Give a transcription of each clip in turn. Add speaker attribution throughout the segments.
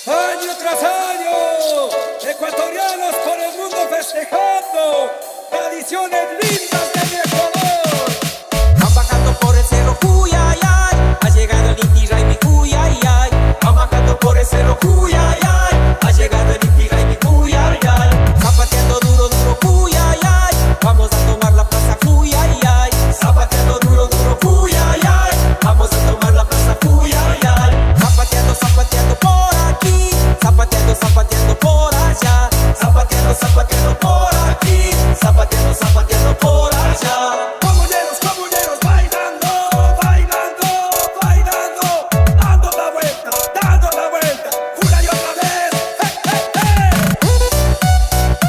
Speaker 1: Año tras año, ecuatorianos por el mundo festejando tradiciones lindas de mi Ecuador.
Speaker 2: Van bajando por el cerro Cuyayay, ha llegado el Inti Raymi Cuyayay. Van bajando por el cerro Cuyayay, ha llegado el Inti Raymi Cuyayay. Zapateando duro, duro Cuyayay, vamos a tomar la plaza Cuyayay. Zapateando duro, duro Cuyayay, vamos a tomar la plaza Cuyayay. Zapateando, zapateando por aquí, zapateando, zapateando por allá. Zapateando, zapateando por aquí, zapateando, zapateando por allá.
Speaker 1: Comuneros, comuneros, bailando, bailando, bailando, dando la vuelta, una y otra vez. ¡Hey, hey,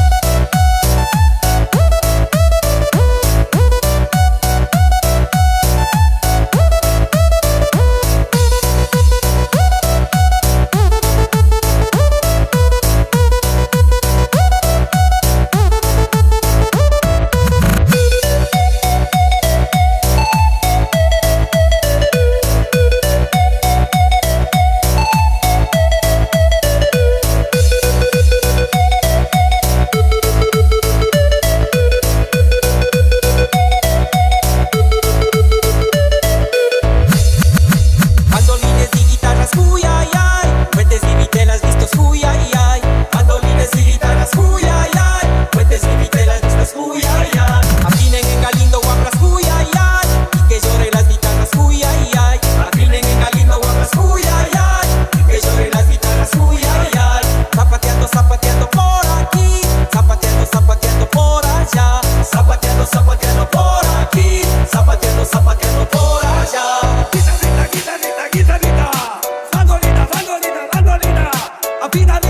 Speaker 2: Bandolines y guitarras Cuyayay, puentes y vitelas listos Cuyayay. Bandolines y guitarras Cuyayay, puentes y vitelas listos Cuyayay. Afinen en Galindo guapras Cuyayay, y que lloren las guitarras Cuyayay. Afinen en Galindo guapras Cuyayay, y que lloren las guitarras Cuyayay. Zapateando, zapateando por aquí, zapateando, zapateando por allá. Zapateando, zapateando por aquí, zapateando, zapateando por allá.
Speaker 1: guitarrita, guitarrita, guitarrita, bandolina, bandolina, bandolina, afina.